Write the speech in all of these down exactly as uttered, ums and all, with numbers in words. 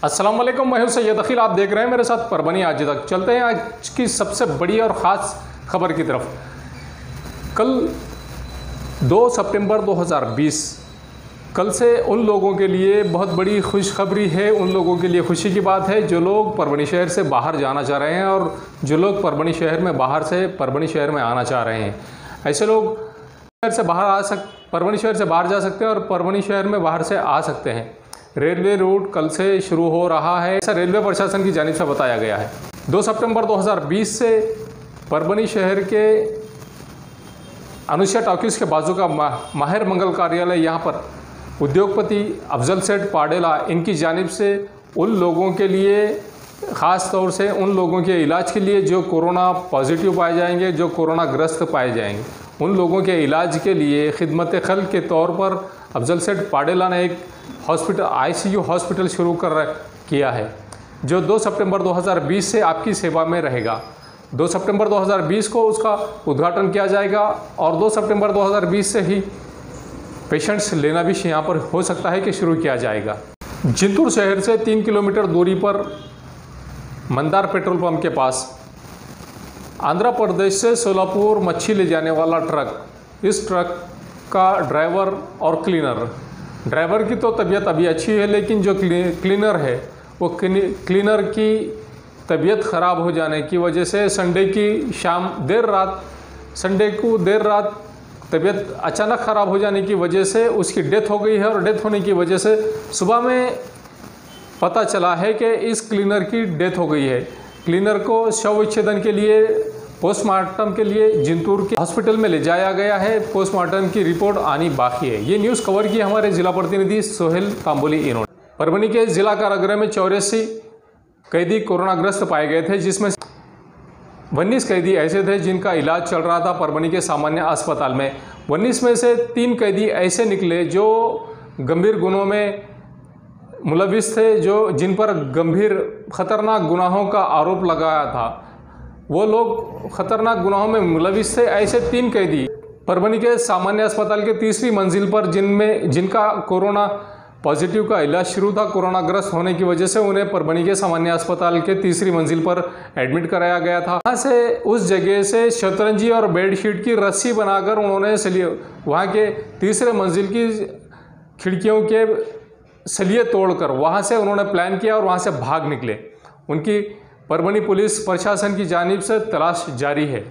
अस्सलाम वालेकुम, मैं हूं सैयद अकील। आप देख रहे हैं मेरे साथ परभनी आज तक। चलते हैं आज की सबसे बड़ी और ख़ास खबर की तरफ। कल दो सितंबर दो हज़ार बीस, कल से उन लोगों के लिए बहुत बड़ी खुशखबरी है। उन लोगों के लिए खुशी की बात है जो लोग परभनी शहर से बाहर जाना चाह रहे हैं और जो लोग परभनी शहर में बाहर से परभनी शहर में आना चाह रहे हैं। ऐसे लोग शहर से बाहर आ सक परभनी शहर से बाहर जा सकते हैं और परभनी शहर में बाहर से आ सकते हैं। रेलवे रूट कल से शुरू हो रहा है, ऐसा रेलवे प्रशासन की जानिब से बताया गया है। दो सितंबर दो हज़ार बीस से परभनी शहर के अनुष्या टॉकीज़ के बाजू का माहिर मंगल कार्यालय, यहाँ पर उद्योगपति अफजल सेठ पाडेला, इनकी जानिब से उन लोगों के लिए, ख़ास तौर से उन लोगों के इलाज के लिए जो कोरोना पॉजिटिव पाए जाएंगे, जो कोरोना ग्रस्त पाए जाएंगे, उन लोगों के इलाज के लिए खिदमत खल के तौर पर अफजल सेठ पाडेला ने एक हॉस्पिटल आईसीयू हॉस्पिटल शुरू कर किया है, जो दो सितंबर दो हज़ार बीस से आपकी सेवा में रहेगा। दो सितंबर दो हज़ार बीस को उसका उद्घाटन किया जाएगा और दो सितंबर दो हज़ार बीस से ही पेशेंट्स लेना भी यहाँ पर हो सकता है कि शुरू किया जाएगा। जिंतूर शहर से तीन किलोमीटर दूरी पर मंदार पेट्रोल पंप के पास आंध्र प्रदेश से सोलापुर मच्छी ले जाने वाला ट्रक, इस ट्रक का ड्राइवर और क्लीनर, ड्राइवर की तो तबीयत अभी अच्छी है, लेकिन जो क्लीनर है वो क्लीनर की तबीयत ख़राब हो जाने की वजह से संडे की शाम देर रात संडे को देर रात तबीयत अचानक ख़राब हो जाने की वजह से उसकी डेथ हो गई है और डेथ होने की वजह से सुबह में पता चला है कि इस क्लीनर की डेथ हो गई है। क्लीनर को शव विच्छेदन के लिए पोस्टमार्टम के लिए जिंतूर के हॉस्पिटल में ले जाया गया है। पोस्टमार्टम की रिपोर्ट आनी बाकी है। ये न्यूज़ कवर की हमारे जिला प्रतिनिधि सोहेल तांबोली इन्होंने। परभनी के जिला कारागृह में चौरासी कैदी कोरोनाग्रस्त पाए गए थे, जिसमें उन्नीस कैदी ऐसे थे जिनका इलाज चल रहा था परभनी के सामान्य अस्पताल में। उन्नीस में से तीन कैदी ऐसे निकले जो गंभीर गुनों में मुलविस थे, जो जिन पर गंभीर खतरनाक गुनाहों का आरोप लगाया था। वो लोग खतरनाक गुनाहों में मुलविस थे। ऐसे तीन कैदी परभनी के सामान्य अस्पताल के तीसरी मंजिल पर, जिनमें जिनका कोरोना पॉजिटिव का इलाज शुरू था, कोरोना ग्रस्त होने की वजह से उन्हें परभनी के सामान्य अस्पताल के तीसरी मंजिल पर एडमिट कराया गया था। वहाँ से उस जगह से शतरंजी और बेडशीट की रस्सी बनाकर उन्होंने सलिए वहाँ के तीसरे मंजिल की खिड़कियों के सलिए तोड़कर वहाँ से उन्होंने प्लान किया और वहाँ से भाग निकले। उनकी परभनी पुलिस प्रशासन की जानिब से तलाश जारी है।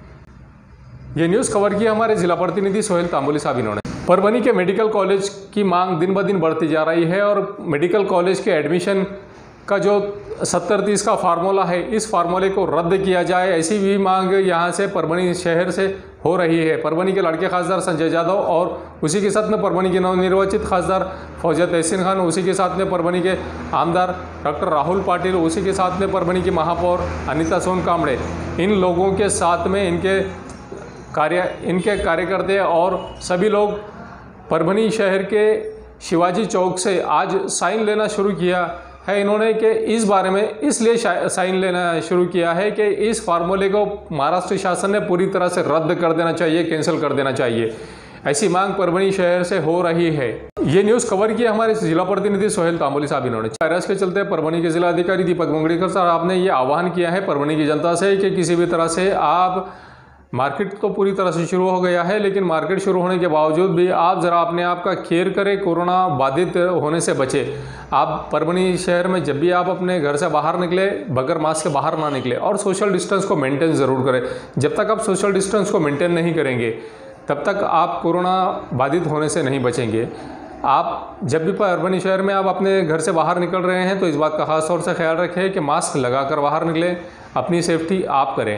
ये न्यूज़ कवर की हमारे जिला प्रतिनिधि सोहेल तांबोली साहब इन्होंने। परभनी के मेडिकल कॉलेज की मांग दिन ब दिन बढ़ती जा रही है और मेडिकल कॉलेज के एडमिशन का जो सत्तर तीस का फार्मूला है, इस फार्मूले को रद्द किया जाए, ऐसी भी मांग यहाँ से परभनी शहर से हो रही है। परभनी के लड़के खासदार संजय यादव और उसी के साथ में परभनी के नवनिर्वाचित खासदार फौजिया तहसीन खान, उसी के साथ में परभनी के आमदार डॉक्टर राहुल पाटिल, उसी के साथ में परभनी की महापौर अनिता सोन कामड़े, इन लोगों के साथ में इनके कार्य इनके कार्यकर्ता और सभी लोग परभनी शहर के शिवाजी चौक से आज साइन लेना शुरू किया है इन्होंने कि इस बारे में इसलिए साइन लेना शुरू किया है कि इस फार्मूले को महाराष्ट्र शासन ने पूरी तरह से रद्द कर देना चाहिए, कैंसिल कर देना चाहिए। ऐसी मांग परभनी शहर से हो रही है। ये न्यूज़ कवर की हमारे जिला प्रतिनिधि सोहेल तांबोली साहब इन्होंने। वायरस के चलते परभनी के जिला अधिकारी दीपक मुंगड़ीकर साहब आपने ये आह्वान किया है परभनी की जनता से कि किसी भी तरह से आप, मार्केट तो पूरी तरह से शुरू हो गया है, लेकिन मार्केट शुरू होने के बावजूद भी आप ज़रा अपने आप का केयर करें, कोरोना बाधित होने से बचे। आप परभनी शहर में जब भी आप अपने घर से बाहर निकले, बगैर मास्क के बाहर ना निकले और सोशल डिस्टेंस को मेंटेन ज़रूर करें। जब तक आप सोशल डिस्टेंस को मेंटेन नहीं करेंगे तब तक आप कोरोना बाधित होने से नहीं बचेंगे। आप जब भी परभनी शहर में आप अपने घर से बाहर निकल रहे हैं तो इस बात का खास तौर से ख्याल रखें कि मास्क लगाकर बाहर निकलें, अपनी सेफ्टी आप करें।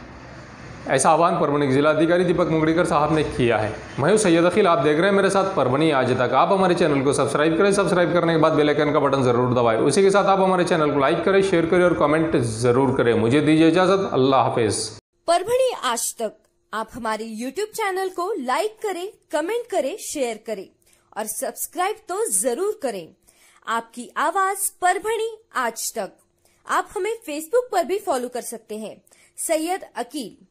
ऐसा आह्वान परभनी के जिलाधिकारी दीपक मुंगड़ीकर साहब ने किया है। मैं हूं सैयद अकील, आप देख रहे हैं मेरे साथ परभनी आज तक। आप हमारे चैनल को सब्सक्राइब करें, सब्सक्राइब करने के बाद बेल आइकन का बटन जरूर दबाएं। उसी के साथ आप हमारे चैनल को लाइक करें, शेयर करें और कमेंट जरूर करें। मुझे दीजिए इजाजत, अल्लाह हाफिज। परभनी आज तक आप हमारे यूट्यूब चैनल को लाइक करें, कमेंट करें, शेयर करें और सब्सक्राइब तो जरूर करें। आपकी आवाज परभनी आज तक। आप हमें फेसबुक पर भी फॉलो कर सकते हैं, सैयद अकील।